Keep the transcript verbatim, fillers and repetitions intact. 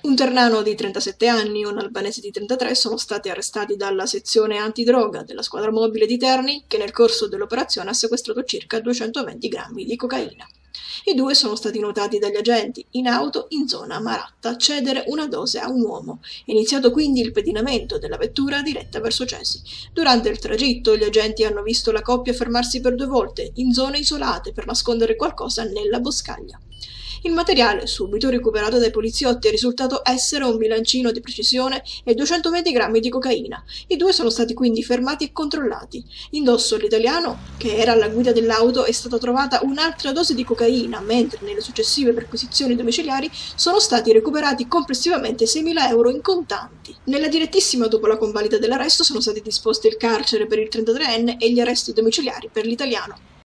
Un ternano di trentasette anni e un albanese di trentatré sono stati arrestati dalla sezione antidroga della squadra mobile di Terni, che nel corso dell'operazione ha sequestrato circa duecentoventi grammi di cocaina. I due sono stati notati dagli agenti in auto in zona Maratta cedere una dose a un uomo. È iniziato quindi il pedinamento della vettura diretta verso Cesi. Durante il tragitto gli agenti hanno visto la coppia fermarsi per due volte in zone isolate per nascondere qualcosa nella boscaglia. Il materiale, subito recuperato dai poliziotti, è risultato essere un bilancino di precisione e duecentoventi grammi di cocaina. I due sono stati quindi fermati e controllati. Indosso l'italiano, che era alla guida dell'auto, è stata trovata un'altra dose di cocaina, mentre nelle successive perquisizioni domiciliari sono stati recuperati complessivamente seimila euro in contanti. Nella direttissima dopo la convalida dell'arresto sono stati disposti il carcere per il trentatreenne e gli arresti domiciliari per l'italiano.